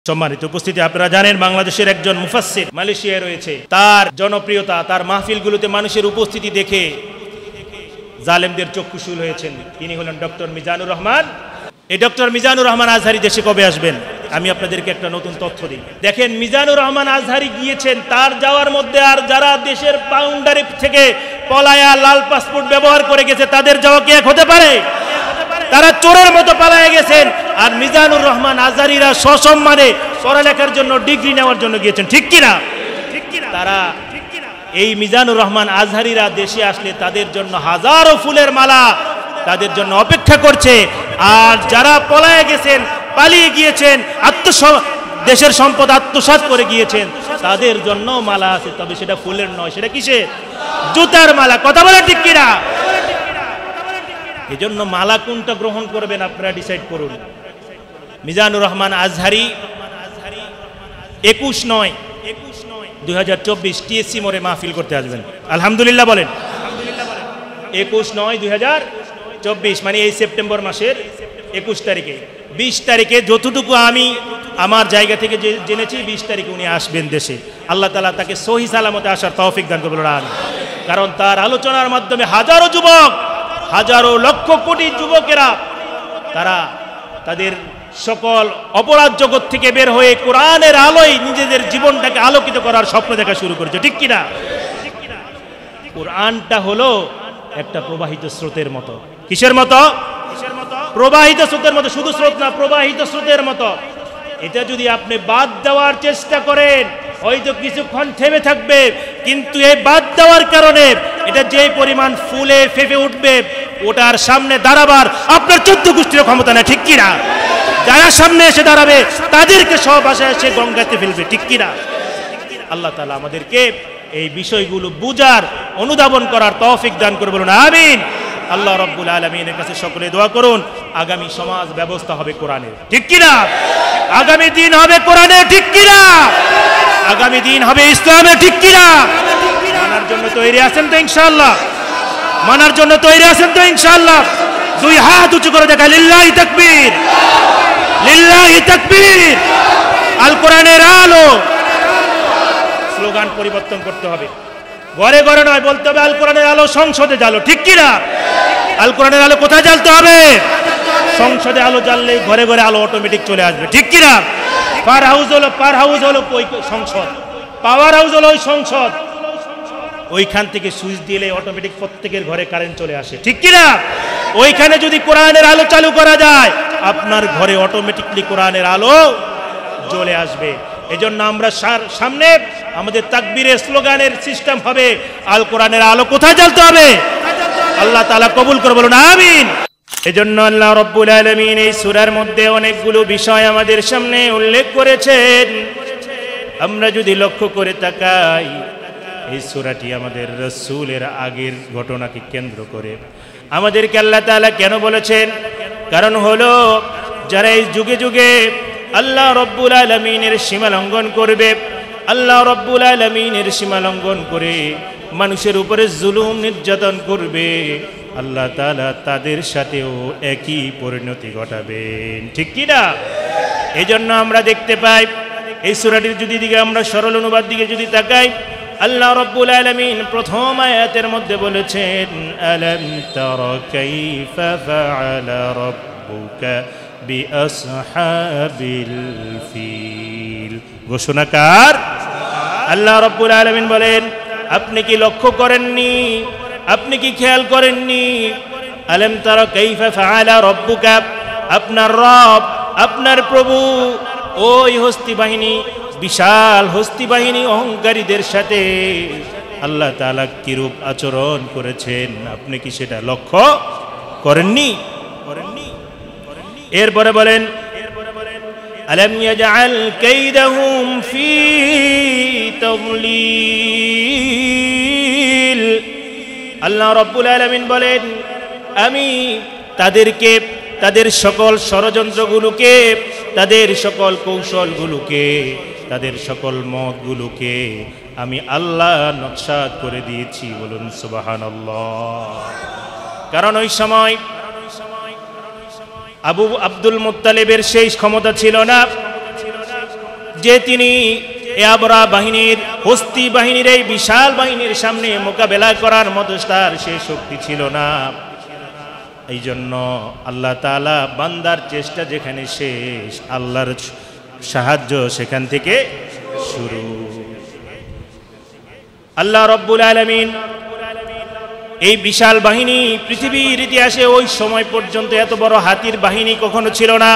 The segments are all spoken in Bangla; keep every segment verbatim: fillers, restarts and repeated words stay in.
সম্মানিত উপস্থিতি, আপনারা জানেন বাংলাদেশের একজন মুফাসসির মালয়েশিয়ায় রয়েছে। তার জনপ্রিয়তা, তার মাহফিলগুলোতে মানুষের উপস্থিতি দেখে জালেমদের চক্ষুশূল হয়েছেন। তিনি হলেন ডক্টর মিজানুর রহমান। এই ডক্টর মিজানুর রহমান আজহারি দেশে কবে আসবেন? আমি আপনাদেরকে একটা নতুন তথ্য দিই। দেখেন, মিজানুর রহমান আজহারি গিয়েছেন, তার যাওয়ার মধ্যে আর যারা দেশের বাউন্ডারি থেকে পলায়া লাল পাসপোর্ট ব্যবহার করে গেছে তাদের যাওয়া কি এক হতে পারে? তারা চোরের মতো পালায়ে গেছেন। আর মিজানুর রহমান আজহারিরা সসম্মানে পড়ালেখার জন্য, ডিগ্রি নেওয়ার জন্য গিয়েছেন। ঠিক কিনা? তারা এই মিজানুর রহমান আজহারিরা দেশে আসলে তাদের জন্য হাজারো ফুলের মালা তাদের জন্য অপেক্ষা করছে। আর যারা পলায়ে গেছেন, পালিয়ে গিয়েছেন, আত্মস দেশের সম্পদ আত্মসাৎ করে গিয়েছেন, তাদের জন্য মালা আছে, তবে সেটা ফুলের নয়, সেটা কিসের? জুতার মালা। কথা বলে ঠিক কিনা? এই জন্য মালা কোনটা গ্রহণ করবেন আপনারা ডিসাইড করুন। মিজানুর রহমান আজহারি একুশ নয় দুই হাজার চব্বিশ টিএসসি মোড়ে মাহফিল করতে আসবেন। আলহামদুলিল্লাহ বলেন। একুশ নয় দুই হাজার চব্বিশ মানে এই সেপ্টেম্বর মাসের একুশ তারিখে। বিশ তারিখে যতটুকু আমি আমার জায়গা থেকে জেনেছি, বিশ তারিখে উনি আসবেন দেশে। আল্লাহ তাআলা তাকে সহি সালামতে আসার তৌফিক দান করবেন। কারণ তার আলোচনার মাধ্যমে হাজারো যুবক, হাজারো লক্ষ কোটি যুবকেরা তারা তাদের সকল অপরাধ জগৎ থেকে বের হয়ে কোরআনের আলোয় নিজেদের জীবনটাকে আলোকিত করার স্বপ্ন দেখা শুরু করেছে। ঠিক কিনা? কোরআনটা হলো একটা প্রবাহিত স্রোতের মতো। কিসের মতো? প্রবাহিত স্রোতের মতো। শুধু স্রোত না, প্রবাহিত স্রোতের মতো। এটা যদি আপনি বাদ দেওয়ার চেষ্টা করেন হয়তো কিছুক্ষণ থেমে থাকবে, কিন্তু এই বাদ দেওয়ার কারণে এটা যে পরিমাণ ফুলে ফেপে উঠবে, ওটার সামনে দাঁড়াবার আপনার চোদ্দ গোষ্ঠীর ক্ষমতা না। ঠিক কিনা? যারা সামনে এসে দাঁড়াবে তাদেরকে সব আশায় সে গঙ্গাতে ফেলবে। ঠিক কিনা? আল্লাহ তাআলা আমাদেরকে এই বিষয়গুলো বুঝার, অনুধাবন করার তৌফিক দান করে বলুন আমিন। আল্লাহ রাব্বুল আলামিনের কাছে সকলে দোয়া করুন, আগামী সমাজ ব্যবস্থা হবে কোরআনের। ঠিক কিনা? আগামী দিন হবে কোরআনের। ঠিক কিনা? আগামী দিন হবে ইসলামের। ঠিক কিনা? মানার জন্য তৈরি আছেন তো ইনশাআল্লাহ? মানার জন্য তৈরি আছেন তো ইনশাআল্লাহ? দুই হাত উঁচু করে দেখা, লিল্লাহি তাকবীর, লিল্লাহি তাকবীর। আল কোরআনের আলো। স্লোগান পরিবর্তন করতে হবে। ঘরে ঘরে নয়, বলতে হবে আল কোরআনের আলো সংসদে জ্বালো। ঠিক কিনা? আল কোরআনের আলো কোথায় জ্বালতে হবে? সংসদে আলো জ্বাললে ঘরে ঘরে আলো অটোমেটিক চলে আসবে। ঠিক কিনা? পার হাউস হলো পার হাউস হলো ওই সংসদ, পাওয়ার হাউস হলো ওই সংসদ। ওইখান থেকে সুইচ দিলে অটোমেটিক প্রত্যেকের ঘরে কারেন্ট চলে আসে। ঠিক কিনা? ওইখানে যদি কোরআনের আলো চালু করা যায়, আপনার ঘরে অটোমেটিকলি কোরআনের আলো জ্বলে আসবে। এজন্য আমরা সামনে আমাদের তাকবীরের স্লোগানের সিস্টেম হবে, আল কোরআনের আলো কোথায় জ্বালতে হবে? আল্লাহ তাআলা কবুল করে বলুন আমিন। এজন্য আল্লাহ রাব্বুল আলামিন এই সূরার মধ্যে অনেকগুলো বিষয় আমাদের সামনে উল্লেখ করেছেন। আমরা যদি লক্ষ্য করে তাকাই, এই সূরাটি আমাদের রাসূলের আগের ঘটনাকে কেন্দ্র করে আমাদেরকে আল্লাহ তাআলা কেন বলেছেন? কারণ হলো যারা এই যুগে যুগে আল্লাহ রাব্বুল আলামিনের সীমা লঙ্ঘন করবে, আল্লাহ রাব্বুল আলামিনের সীমা লঙ্ঘন করে মানুষের উপরে জুলুম নির্যাতন করবে, আল্লাহ তাআলা তাদের সাথেও একই পরিণতি ঘটাবেন। ঠিক কি না? এই জন্য আমরা দেখতে পাই এই সূরাটির যদি দিকে আমরা সরল অনুবাদ দিকে যদি তাকাই, আল্লাহ রাব্বুল আলামিন প্রথম আয়াতের মধ্যে বলেছেন, আলাম তারা কাইফা ফাআলা রাব্বুকা বিআসহাবিল ফিল। ঘোষণাকার আল্লাহ রাব্বুল আলামিন বলেন, আপনি কি লক্ষ্য করেননি, আপনি কি খেয়াল করেননি? আলাম তারা কাইফা ফাআলা রাব্বুকা, আপনার রব, আপনার প্রভু ওই হস্তি বাহিনী, বিশাল হস্তি বাহিনী অহংকারীদের সাথে আল্লাহ তাআলা কিরূপ আচরণ করেছেন, আপনি কি সেটা লক্ষ্য করেননি? করেননি। এরপরে বলেন, আলাম ইয়াজআল কাইদাহুম ফি তাদলিল। আল্লাহ রাব্বুল আলামিন বলেন, আমি তাদেরকে, তাদের সকল ষড়যন্ত্রগুলোকে, তাদের সকল কৌশলগুলোকে, তাদের সকল মতগুলোকে আমি আল্লাহ নকশাত করে দিয়েছি। বলুন সুবহানাল্লাহ। কারণ ওই সময় আবু আব্দুল মুত্তালিবের সেই ক্ষমতা ছিল না, যে তিনি আবরা বাহিনীর হস্তি বাহিনীর এই বিশাল বাহিনীর সামনে মোকাবেলা করার মতো তার সে শক্তি ছিল না। এই জন্য আল্লাহ তাআলা বান্দার চেষ্টা যেখানে শেষ, আল্লাহর সাহায্য সেখান থেকে শুরু। আল্লাহ রব্বুল আলামিন এই বিশাল বাহিনী, পৃথিবীর ইতিহাসে ওই সময় পর্যন্ত এত বড় হাতির বাহিনী কখনো ছিল না।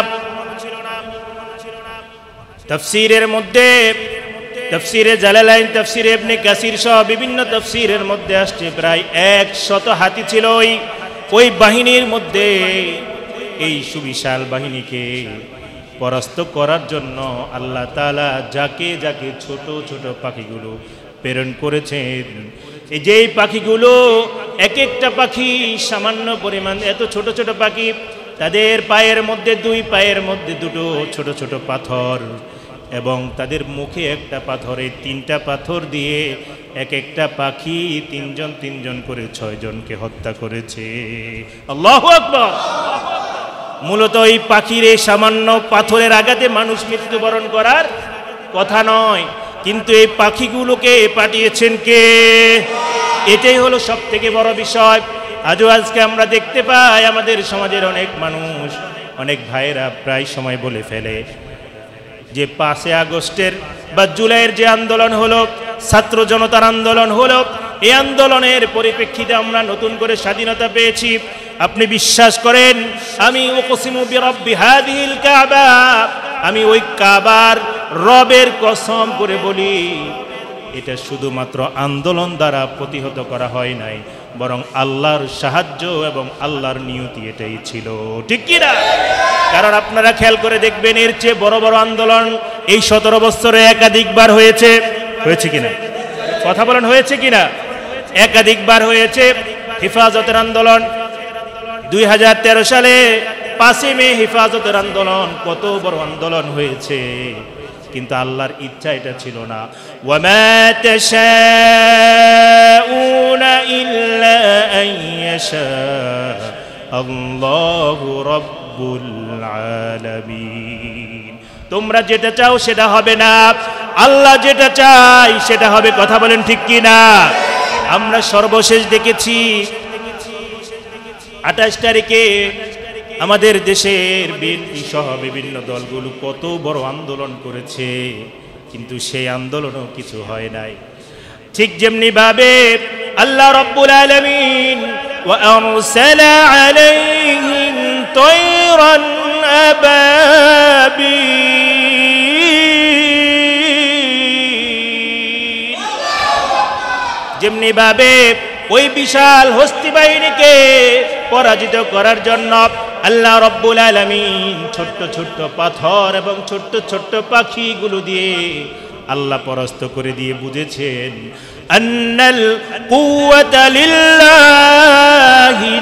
তাফসীরের মধ্যে, তাফসীরে জালালাইন, তাফসীরে ইবনে কাসির সহ বিভিন্ন তাফসীরের মধ্যে আসছে প্রায় একশত হাতি ছিল ওই ওই বাহিনীর মধ্যে। এই সুবিশাল বাহিনীকে পরাস্ত করার জন্য আল্লাহ তাআলা যাকে যাকে ছোট ছোট পাখিগুলো প্রেরণ করেছেন। এই যে পাখিগুলো, এক একটা পাখি সামান্য পরিমাণ, এত ছোট ছোট পাখি, তাদের পায়ের মধ্যে দুই, পায়ের মধ্যে দুটো ছোট ছোট পাথর, এবং তাদের মুখে একটা পাথরে তিনটা পাথর দিয়ে এক একটা পাখি তিনজন তিনজন করে ছয় জনকে হত্যা করেছে। আল্লাহু আকবার। মূলত এই পাখির এই সামান্য পাথরের আঘাতে মানুষ মৃত্যুবরণ করার কথা নয়, কিন্তু এই পাখিগুলোকে পাঠিয়েছেন কে? এটাই হলো সব থেকে বড় বিষয়। আজও আজকে আমরা দেখতে পাই আমাদের সমাজের অনেক মানুষ, অনেক ভাইয়েরা প্রায় সময় বলে ফেলে যে পাঁচই আগস্টের বা জুলাইয়ের যে আন্দোলন হলো, ছাত্র জনতার আন্দোলন হলো, এই আন্দোলনের পরিপ্রেক্ষিতে আমরা নতুন করে স্বাধীনতা পেয়েছি। আপনি বিশ্বাস করেন, আমি উকসিমু বিরব্বি হাযিহিল কাবা, আমি ওই কাবার রবের কসম করে বলি, এটা শুধুমাত্র আন্দোলন দ্বারা প্রতিহত করা হয় নাই, বরং আল্লাহর সাহায্য এবং আল্লাহর নিয়তি এটাই ছিল। ঠিক কি না? কারণ আপনারা খেয়াল করে দেখবেন, এর চেয়ে বড় বড় আন্দোলন এই সতেরো বছরে একাধিকবার হয়েছে। হয়েছে কিনা? কথা বলেন, হয়েছে কিনা? একাধিকবার হয়েছে। হেফাজতের আন্দোলন দুই হাজার তেরো সালে পাঁচই মে হেফাজতের আন্দোলন, কত বড় আন্দোলন হয়েছে, কিন্তু আল্লাহর ইচ্ছা এটা ছিল না। ওয়ামা তাশাউনা ইল্লা আন ইয়াশা আল্লাহু রাব্বুল আলামিন। তোমরা যেটা চাও সেটা হবে না, আল্লাহ যেটা চাই সেটা হবে। কথা বলেন ঠিক কি না? আমরা সর্বশেষ দেখেছি আঠাশ তারিখে আমাদের দেশের বিএনপি সহ বিভিন্ন দলগুলো কত বড় আন্দোলন করেছে, কিন্তু সেই আন্দোলনও কিছু হয় নাই। ঠিক যেমনি ভাবে আল্লাহ রাব্বুল আলামিন ওয়া আরসালা আলাইহিম তায়রান আবাবিল, যেমনি ভাবে ওই বিশাল হস্তি বাহিনীকে পরাজিত করার জন্য আল্লাহ রাব্বুল আলামিন ছোট্ট ছোট্ট পাথর এবং ছোট্ট ছোট্ট পাখিগুলো দিয়ে আল্লাহ পরাস্ত করে দিয়ে বুঝেছেন, আন্নাল কুওয়াতা লিল্লাহি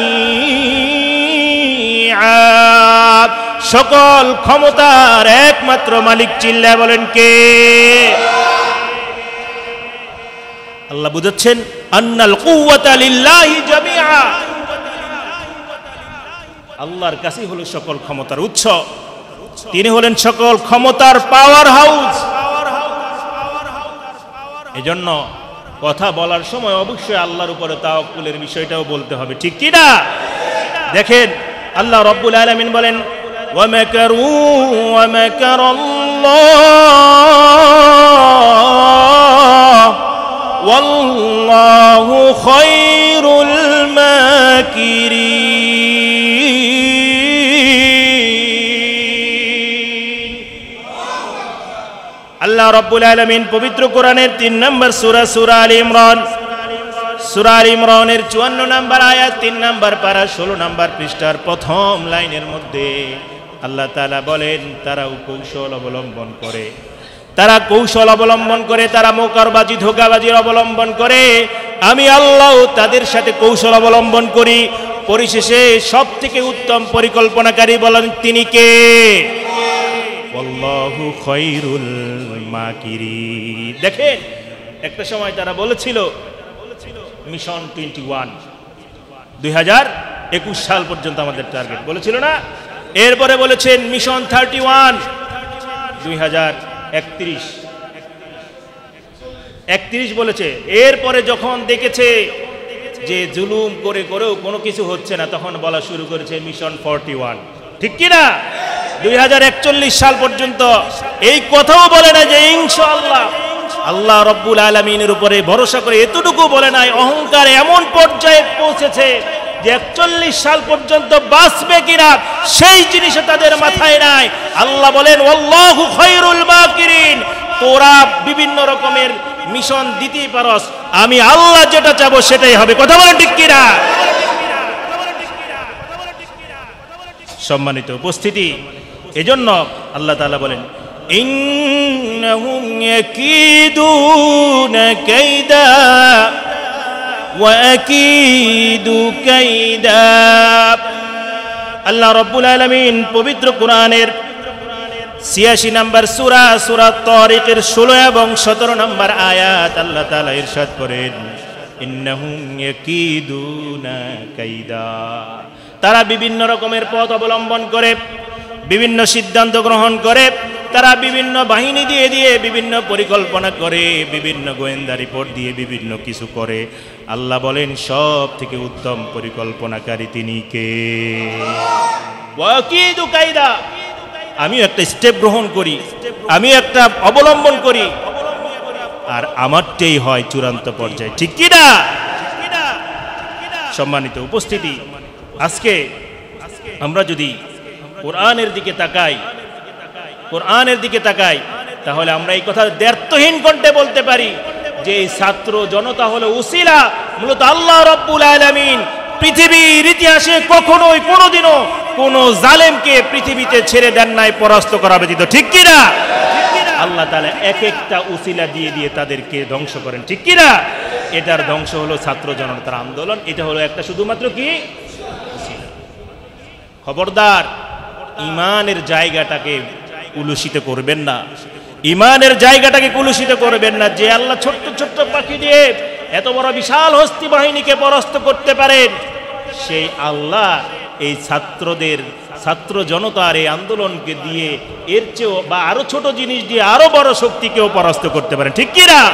জামিআ, সকল ক্ষমতার একমাত্র মালিক চিল্লায় বলেন কে? আল্লাহ বুঝাচ্ছেন, আন্নাল কুওয়াতা লিল্লাহি জামিআ, আল্লাহর কাছেই হলো সকল ক্ষমতার উৎস, তিনি হলেন সকল ক্ষমতার পাওয়ার হাউস। এজন্য কথা বলার সময় অবশ্যই আল্লাহর উপরে তাওয়াক্কুলের বিষয়টাও বলতে হবে। ঠিক কি না? দেখেন আল্লাহ রাব্বুল আলামিন বলেন, ওয়া মাকারু ওয়া মাকারাল্লাহ ওয়াল্লাহু খায়রুল মাকিরিন। আল্লাহ রাব্বুল আলামিন পবিত্র কোরআনের তিন নম্বর সূরা সূরা আলে ইমরান, সূরা আলে ইমরানের চুয়ান্ন নম্বর আয়াত, তিন নম্বর পারা ষোলো নম্বর পৃষ্ঠার প্রথম লাইনের মধ্যে আল্লাহ তাআলা বলেন, তারাও কৌশল অবলম্বন করে, তারা কৌশল অবলম্বন করে, তারা মোকারবাজি ধোঁকাবাজির অবলম্বন করে, আমি আল্লাহ তাদের সাথে কৌশল অবলম্বন করি। পরিশেষে সব থেকে উত্তম পরিকল্পনাকারী বলেন তিনি কে? আল্লাহু খায়রুল মাকিরিন। দেখেন একটা সময় তারা বলেছিল মিশন টোয়েন্টি ওয়ান, দুই হাজার একুশ সাল পর্যন্ত আমাদের টার্গেট বলেছিল না? এরপরে বলেছেন মিশন থার্টি ওয়ান, দুই হাজার একত্রিশ একত্রিশ বলেছে। এরপরে যখন দেখেছে যে জুলুম করে করেও কোনো কিছু হচ্ছে না, তখন বলা শুরু করেছে মিশন ফর্টি ওয়ান। ঠিক কিনা? দুই হাজার একচল্লিশ সাল পর্যন্ত এই কথাও বলে না যে ইনশাআল্লাহ আল্লাহ রব্বুল আলামিনের উপরে ভরসা করে, এতটুকু বলে নাই। অহংকার এমন পর্যায়ে পৌঁছেছে যে একচল্লিশ সাল পর্যন্ত বাঁচবে কিনা সেই জিনিসও তাদের মাথায় নাই। আল্লাহ বলেন ওয়াল্লাহু খায়রুল মাকিরিন, তোরা বিভিন্ন রকমের মিশন দিতেই পারস, আমি আল্লাহ যেটা চাবো সেটাই হবে। কথা বলেন ঠিক কিনা? সম্মানিত উপস্থিতি, এজন্য আল্লাহ তাআলা বলেন ইন্নাহুম ইয়াকিদুনা কাইদা ওয়া আকিদু কাইদা। আল্লাহ রাব্বুল আলামিন পবিত্র কোরআনের ছিয়াশি নম্বর সূরা সূরা তারিকের ষোলো এবং সতেরো নম্বর আয়াত আল্লাহ তাআলা ইরশাদ করেন ইন্নাহুম ইয়াকিদুনা কাইদা। তারা বিভিন্ন রকমের পথ অবলম্বন করে, বিভিন্ন সিদ্ধান্ত গ্রহণ করে, তারা বিভিন্ন বাহিনী দিয়ে দিয়ে বিভিন্ন পরিকল্পনা করে, বিভিন্ন গোয়েন্দা রিপোর্ট দিয়ে বিভিন্ন কিছু করে। আল্লাহ বলেন সব থেকে উত্তম পরিকল্পনাকারী তিনি কে? ওয়াকিদু কায়দা, আমি একটা স্টেপ গ্রহণ করি, আমি একটা অবলম্বন করি, আর আমারটাই হয় চূড়ান্ত পর্যায়ে। ঠিক কি না? সম্মানিত উপস্থিতি, আজকে আমরা যদি কোরআনের দিকে তাকাই, কোরআনের দিকে তাকাই তাহলে আমরা এই কথা দ্ব্যর্থহীন কণ্ঠে বলতে পারি যে এই ছাত্র জনতা হলো উসিলা। মূলত আল্লাহ রাব্বুল আলামিন পৃথিবীর ইতিহাসে কখনোই কোনোদিনও কোনো জালেমকে পৃথিবীতে ছেড়ে দেন নাই পরাস্ত করা ব্যতীত। ঠিক কি না? আল্লাহ তাআলা এক একটা উসিলা দিয়ে দিয়ে তাদেরকে ধ্বংস করেন। ঠিক কি না? এটার ধ্বংস হলো ছাত্র জনতার আন্দোলন। এটা হলো একটা শুধুমাত্র কি উসিলা। খবরদার, ইমানের জায়গাটাকে কুলুষিত করবেন না, ইমানের জায়গাটাকে কুলুষিত করবেন না। যে আল্লাহ ছোট্ট ছোট্ট পাখি দিয়ে এত বড় বিশাল হস্তি বাহিনীকে পরাস্ত করতে পারেন, সেই আল্লাহ এই ছাত্রদের, ছাত্র জনতার এই আন্দোলনকে দিয়ে এর চেয়েও বা আরো ছোট জিনিস দিয়ে আরো বড় শক্তিকেও পরাস্ত করতে পারেন। ঠিক কি না?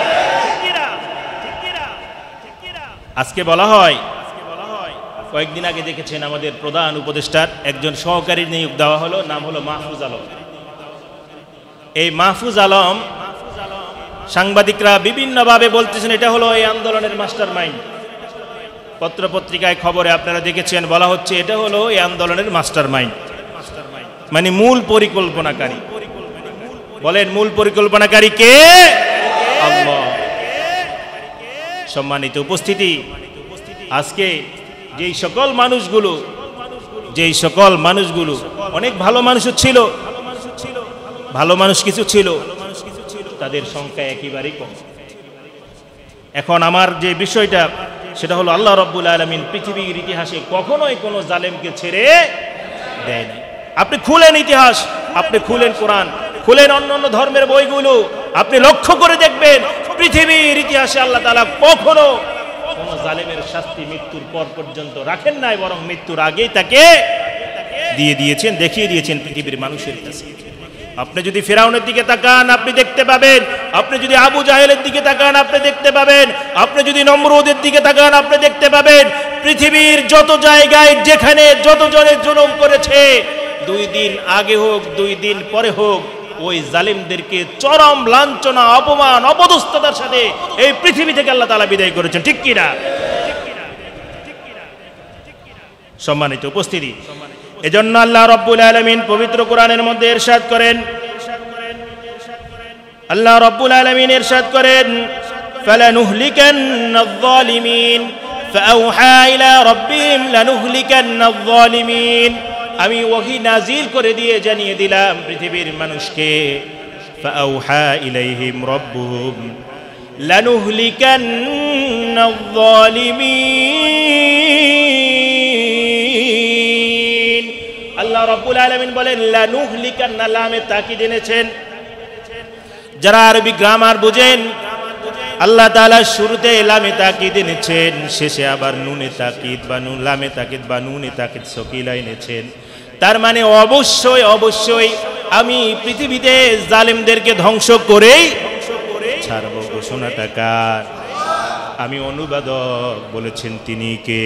আজকে বলা হয়, কয়েকদিন আগে দেখেছেন আমাদের প্রধান উপদেষ্টার একজন সহকারী নিয়োগ দেওয়া হলো, নাম হলো মাহফুজ আলম। এই মাহফুজ আলম, সাংবাদিকরা বিভিন্নভাবে বলতেছেন এটা হলো এই আন্দোলনের মাস্টার মাইন্ড। পত্রপত্রিকায় খবরে আপনারা দেখেছেন বলা হচ্ছে এটা হলো এই আন্দোলনের মাস্টার মাইন্ড, মানে মূল পরিকল্পনাকারী। বলেন মূল পরিকল্পনাকারী কে? আল্লাহ। সম্মানিত উপস্থিতি, আজকে যেই সকল মানুষগুলো, যেই সকল মানুষগুলো অনেক ভালো মানুষও ছিল, ভালো মানুষ কিছু ছিল, তাদের সংখ্যা একেবারেই কম। এখন আমার যে বিষয়টা সেটা হলো আল্লাহ রাব্বুল আলামিন পৃথিবীর ইতিহাসে কখনোই কোনো জালেমকে ছেড়ে দেয় না। আপনি খুলেন ইতিহাস, আপনি খুলেন কোরআন, খুলেন অন্য অন্য ধর্মের বইগুলো, আপনি লক্ষ্য করে দেখবেন পৃথিবীর ইতিহাসে আল্লাহ তাআলা কখনো কোনো জালেমের শাস্তি মৃত্যুর পর পর্যন্ত রাখেন নাই, বরং মৃত্যুর আগেই তাকে দিয়ে দিয়েছেন, দেখিয়ে দিয়েছেন পৃথিবীর মানুষের কাছে। আপনি যদি ফিরাউনের দিকে তাকান আপনি দেখতে পাবেন, আপনি যদি আবু জাহেলের দিকে তাকান আপনি দেখতে পাবেন, আপনি যদি নমরুদের দিকে তাকান আপনি দেখতে পাবেন, পৃথিবীর যত জায়গায় যেখানে যত জনে জুলুম করেছে, দুই দিন আগে হোক দুই দিন পরে হোক, ওই জালিমদেরকে চরম লাঞ্ছনা, অপমান, অপদস্থতার সাথে এই পৃথিবী থেকে আল্লাহ তাআলা বিদায় করেছেন। ঠিক কি না? সম্মানিত উপস্থিতি, এজন্য আল্লাহ রাব্বুল আলামিন পবিত্র কোরআনের মধ্যে ইরশাদ করেন, আল্লাহ রাব্বুল আলামিন ইরশাদ করেন ফালানুহলিকান্নায যালিমিন ফাআউহা ইলা রাব্বিহিম লানুহলিকান্নায যালিমিন। আমি ওহী নাজিল করে দিয়ে জানিয়ে দিলাম পৃথিবীর মানুষকে, ফাআউহা ইলাইহিম রাব্বুহুম লানুহলিকান্নায যালিমিন। আল্লাহ রাব্বুল আলামিন বলেন লানুহলিকান্না, লামে তাকিদ এনেছেন। যারা আরবি গ্রামার বুঝেন, আল্লাহ তাআলা শুরুতে লামে তাকিদ এনেছেন, শেষে আবার নুনে তাকিদ বা নুন লামে তাকিদ বা নুনে তাকিদ সকিলা এনেছেন। তার মানে অবশ্যই অবশ্যই আমি পৃথিবীতে জালেমদেরকে ধ্বংস করেই ছাড়ব। ঘোষণাটা কার? আমি অনুবাদক, বলেছেন তিনি কে?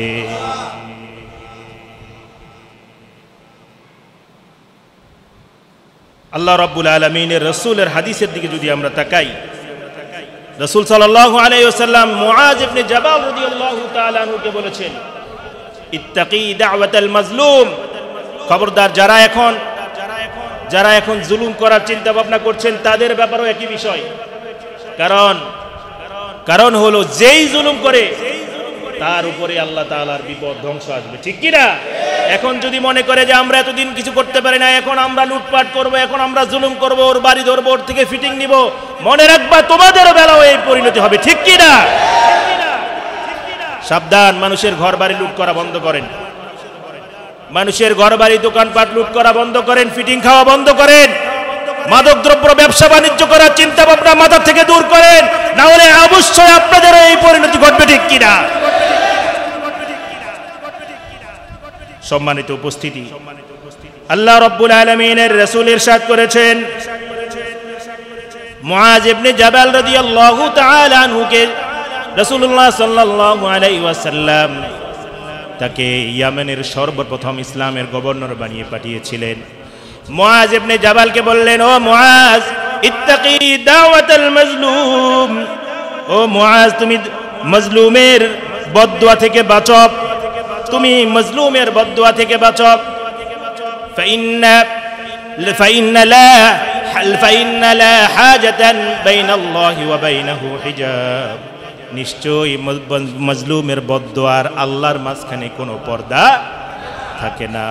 আল্লাহ রাব্বুল আলামিনের রাসূলের হাদিসের দিকে যদি আমরা তাকাই, রাসূল সাল্লাল্লাহু আলাইহি ওয়াসাল্লাম মুআজ ইবনে জাবাল রাদিয়াল্লাহু তাআলা আনহুকে বলেছেন, ইত্তাকি দাওয়াতাল মাজলুম, খবরদার যারা এখন যারা এখন জুলুম করার চিন্তা ভাবনা করছেন তাদের ব্যাপারেও একই বিষয়। কারণ কারণ হলো যেই জুলুম করে তার উপরে আল্লাহ তাআলার বিপদ ধ্বংস আসবে, ঠিক কি না? এখন যদি মনে করে যে আমরা এতদিন কিছু করতে পারি না, এখন আমরা লুটপাট করব, এখন আমরা জুলুম করব, ওর বাড়ি ধরবো, ওর থেকে ফিটিং নিব, মনে রাখবা তোমাদেরও বেলাও এই পরিণতি হবে, ঠিক কি না? সাবধান, মানুষের ঘর বাড়ি লুট করা বন্ধ করেন, মানুষের ঘর বাড়ি দোকানপাট লুট করা বন্ধ করেন, ফিটিং খাওয়া বন্ধ করেন, মাদক দ্রব্য ব্যবসা বাণিজ্য করার চিন্তা ভাবনা মাথা থেকে দূর করেন, না হলে অবশ্যই আপনাদেরও এই পরিণতি ঘটবে, ঠিক কিনা? সম্মানিত উপস্থিতি, আল্লাহ রাব্বুল আলামিনের রাসূল ইরশাদ করেছেন, মুআজ ইবনে জাবাল রাদিয়াল্লাহু তাআলা আনহুকে রাসূলুল্লাহ সাল্লাল্লাহু আলাইহি ওয়াসাল্লাম তাকে ইয়েমেনের সর্বপ্রথম ইসলামের গভর্নর বানিয়ে পাঠিয়েছিলেন। মুআজ ইবনে জাবালকে বললেন, ও মুআজ, ইত্তাকি দাওয়াতাল মাজলুম, ও মুআজ তুমি মাজলুমের বদদুয়া থেকে বাঁচো, তুমি মাজলুমের বদদুয়া থেকে বাঁচো। ফাইন্না ফাইন্না লা ফাইন্না লা হাজাতান বাইনাল্লাহি ওয়া বাইনাহু হিজাব, নিশ্চয়ই মাজলুমের বদদুয়ার আল্লাহর মাঝখানে কোনো পর্দা থাকে না।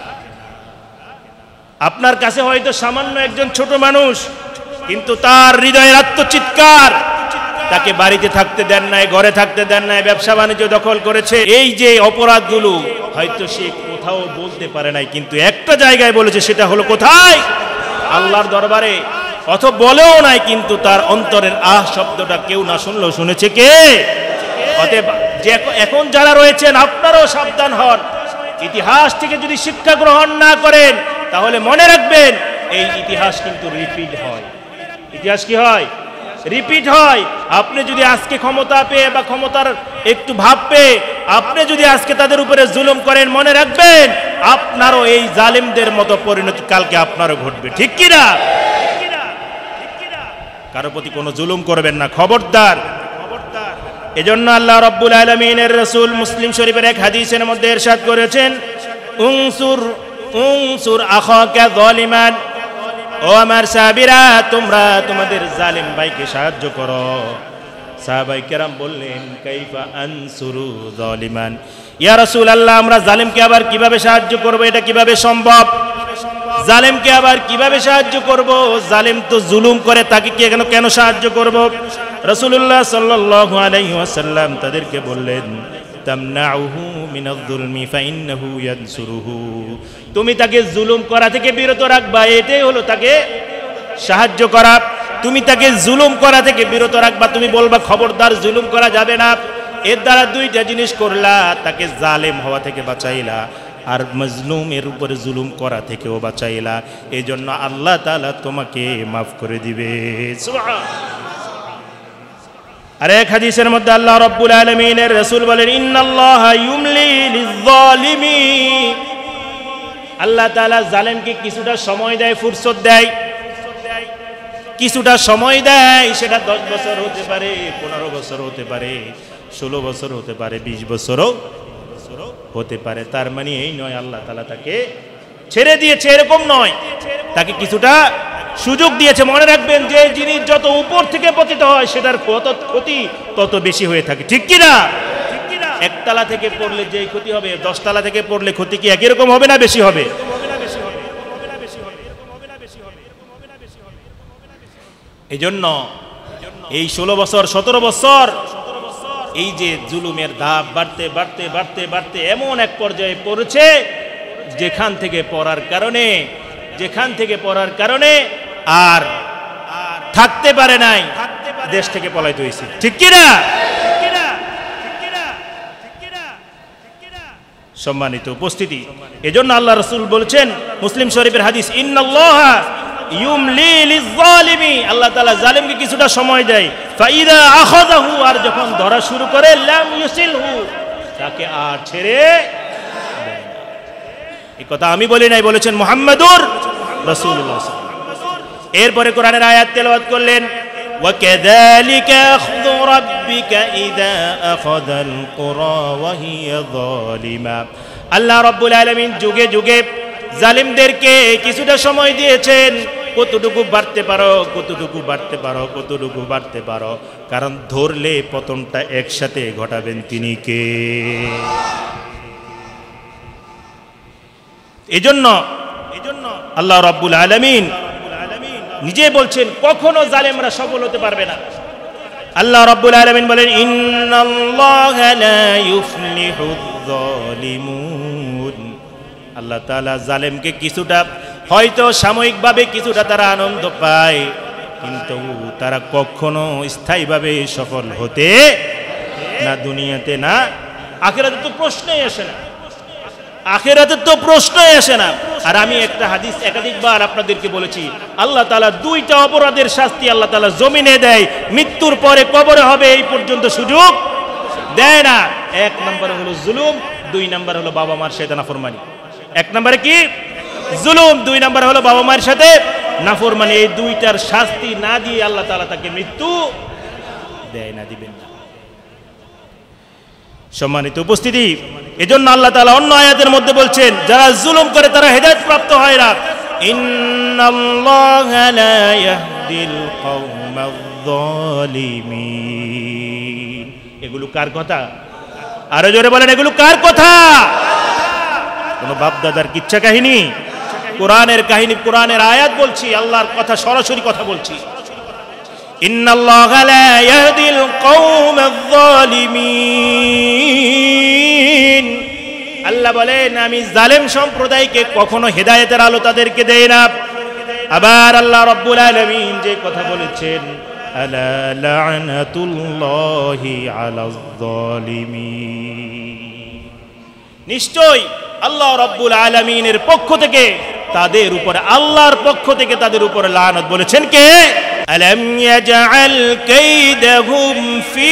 আপনার কাছে হয়তো সামান্য একজন ছোট মানুষ, কিন্তু তার হৃদয়ের আত্মচিৎকার, তাকে বাড়িতে থাকতে দেন নাই, ঘরে থাকতে দেন নাই, ব্যবসা বাণিজ্য দখল করেছে, এই যে অপরাধগুলো হয়তো সে কোথাও বলতে পারে নাই, কিন্তু একটা জায়গায় বলেছে, সেটা হলো কোথায়? আল্লাহর দরবারে। অথ বলেও নাই, কিন্তু তার অন্তরের আহ শব্দটা কেউ না শুনলেও শুনেছে কে? অতএব যে এখন যারা রয়েছেন আপনারাও সাবধান হন, ইতিহাস থেকে যদি শিক্ষা গ্রহণ না করেন তাহলে মনে রাখবেন এই ইতিহাস কিন্তু রিপিট হয়। ইতিহাস কি হয়? রিপিট হয়। আপনি যদি আজকে ক্ষমতা পেয়ে বা ক্ষমতার একটু ভাব পেয়ে আপনি যদি আজকে তাদের উপরে জুলুম করেন, মনে রাখবেন আপনারও এই জালিমদের মতো পরিণতি কালকে আপনারও ঘটবে, ঠিক কি না? কারো প্রতি কোনো জুলুম করবেন না, খবরদার। এজন্য আল্লাহ রাব্বুল আলামিনের রাসূল মুসলিম শরীফের এক হাদিসের মধ্যে ইরশাদ করেছেন, উনসুর উনসুর আখাকা যালিমান, ও আমার সাহাবীরা তোমরা তোমাদের জালিম ভাইকে সাহায্য করো। সাহাবায়ে কেরাম বললেন, কাইফা আনসুরু যালিমান, ইয়া রাসূলুল্লাহ আমরা জালিমকে আবার কিভাবে সাহায্য করব? এটা কিভাবে সম্ভব? জালিমকে আবার কিভাবে সাহায্য করব? জালিম তো জুলুম করে, তাকে কি কেন কেন সাহায্য করব? রাসূলুল্লাহ সাল্লাল্লাহু আলাইহি ওয়াসাল্লাম তাদেরকে বললেন, তামনাউহু মিনাজ যুলমি ফাইন্নাহু ইয়ানসুরুহু, তুমি তাকে জুলুম করা থেকে বিরত রাখবা, এটাই হলো তাকে সাহায্য করা। তুমি তাকে জুলুম করা থেকে বিরত রাখবা, তুমি বলবা খবরদার জুলুম করা যাবে না। এর দ্বারা দুইটা জিনিস করলা, তাকে জালেম হওয়া থেকে বাঁচাইলা, আর মজলুমের উপরে জুলুম করা থেকেও বাঁচাইলা। এই জন্য আল্লাহ তাআলা তোমাকে মাফ করে দিবে। সুবহানাল্লাহ। আর এক হাদিসের মধ্যে আল্লাহ রাব্বুল আলামিনের রাসূল বলেন, ইন্নাল্লাহা ইউমলি লিয-যালিমিন, আল্লাহ তাআলা জালেমকে কিছুটা সময় দেয়, ফুরসত দেয়, কিছুটা সময় দেয়। সেটা দশ বছর হতে পারে, পনেরো বছর হতে পারে, ষোলো বছর হতে পারে, বিশ বছরও হতে পারে। তার মানে এই নয় আল্লাহ তাআলা তাকে ছেড়ে দিয়েছে, এরকম নয়, তাকে কিছুটা সুযোগ দিয়েছে। মনে রাখবেন যে জিনিস যত উপর থেকে পতিত হয় সেটার কত ক্ষতি তত বেশি হয়ে থাকে, ঠিক কি না? একতলা থেকে পড়লে যেই ক্ষতি হবে, দশতলা থেকে পড়লে ক্ষতি কি একই রকম হবে না বেশি হবে? এই জন্য এই ষোলো বছর সতেরো বছর এই যে জুলুমের ধাপ বাড়তে বাড়তে বাড়তে বাড়তে এমন এক পর্যায়ে পড়েছে যেখান থেকে পড়ার কারণে যেখান থেকে পড়ার কারণে আর থাকতে পারে নাই, দেশ থেকে পলাইতে হয়েছে, ঠিক কি না? সম্মানিত উপস্থিতি, এজন্য আল্লাহ রাসূল বলেছেন মুসলিম শরীফের হাদিস, ইন্নাল্লাহা ইউমলি লিয-যালিমি, আল্লাহ তাআলা জালিমকে কিছুটা সময় দেয়, ফাইদা আখাযাহু, আর যখন ধরা শুরু করে, লাম ইউসিলহু, তাকে আর ছেড়ে দেয় না। এই কথা আমি বলি নাই, বলেছেন মুহাম্মাদুর রাসূলুল্লাহ সাল্লাল্লাহু আলাইহি ওয়াসাল্লাম। এরপরে কোরআনের আয়াত তেলাওয়াত করলেন, وَكَذَلِكَ أَخْذُ رَبِّكَ إِذَا أَخَذَ الْقُرَى وَهِيَ ظَالِمَةٌ, আল্লাহ রাব্বুল আলামিন যুগে যুগে জালিমদেরকে কিছুটা সময় দিয়েছেন, কতটুকু বাড়তে পারো, কতটুকু বাড়তে পারো, কতটুকু বাড়তে পারো, কারণ ধরলে পতনটা একসাথে ঘটাবেন তিনি কে। এজন্য এজন্য আল্লাহ রাব্বুল আলামিন নিজে বলছেন কখনো জালেমরা সফল হতে পারবে না। আল্লাহ রাব্বুল আলামিন বলেন, ইন্নাল্লাহা লা ইউফলিহুয যালিমুন, আল্লাহ তাআলা জালেমকে কিছুটা হয়তো সাময়িকভাবে কিছুটা তারা আনন্দ পায়, কিন্তু তারা কখনো স্থায়ীভাবে সফল হতে না, দুনিয়াতে না আখিরাতে তো প্রশ্নই আসে না, আখিরাতে তো প্রশ্নই আসে না। আর আমি একটা হাদিস একাধিকবার আপনাদেরকে বলেছি, আল্লাহ তাআলা দুইটা অপরাধের শাস্তি আল্লাহ তাআলা জমিনে দেয়, মৃত্যুর পরে কবরে হবে এই পর্যন্ত সুযোগ দেয় না। এক নম্বরে হলো জুলুম, দুই নম্বর হলো বাবা মার সাথে নাফরমানি। এক নম্বরে কি জুলুম, দুই নম্বরে হলো বাবা মায়ের সাথে নাফরমানি। এই দুইটার শাস্তি না দিয়ে আল্লাহ তাআলা তাকে মৃত্যু দেয় না, দিবেন না। সম্মানিত উপস্থিতি, এজন্য আল্লাহ তাআলা অন্য আয়াতের মধ্যে বলছেন, যারা জুলুম করে তারা হেদায়েত প্রাপ্ত হয় না। ইন্নাল্লাহা লা ইয়াহদিল কওমায যালিমিন। এগুলো কার কথা? আরো জোরে বলেন, এগুলো কার কথা? কোন বাপ দাদার কিচ্ছা কাহিনী? কোরআনের কাহিনী, কোরআনের আয়াত বলছি, আল্লাহর কথা, সরাসরি কথা বলছি। ইন্নাল্লাহা লা ইয়াহদিল কওমায যালিমিন, আল্লাহ বলেন আমি জালেম সম্প্রদায়কে কখনো হেদায়েতের আলো তাদেরকে দেই না। আবার আল্লাহ রাব্বুল আলামিন যে কথা বলেছেন, আলা লা'নাতুল্লাহি আলায যালিমিন, নিশ্চয় আল্লাহ রাব্বুল আলামিনের পক্ষ থেকে তাদের উপরে, আল্লাহর পক্ষ থেকে তাদের উপরে লানত বলেছেন কে? আলাম ইয়াজআল কাইদাহুম ফি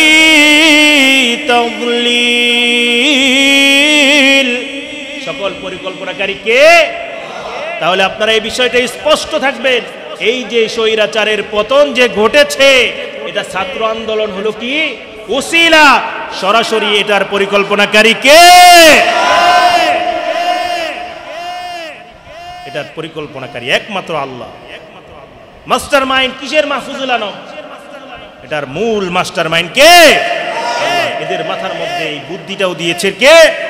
তাদলিল, সকল পরিকল্পনাকারী কে? তাহলে আপনারা এই বিষয়টা স্পষ্ট থাকবেন, এই যে স্বৈরাচারের পতন যে ঘটেছে, এটা ছাত্র আন্দোলন হলো কি ওসিলা, সরাসরি এটার পরিকল্পনাকারী কে? এটার পরিকল্পনাকারী একমাত্র আল্লাহ। মাস্টার মাইন্ড কিসের? মাহফুজুল আলম। এটার মূল মাস্টার মাইন্ড কে? এদের মাথার মধ্যে এই বুদ্ধিটাও দিয়েছে কে?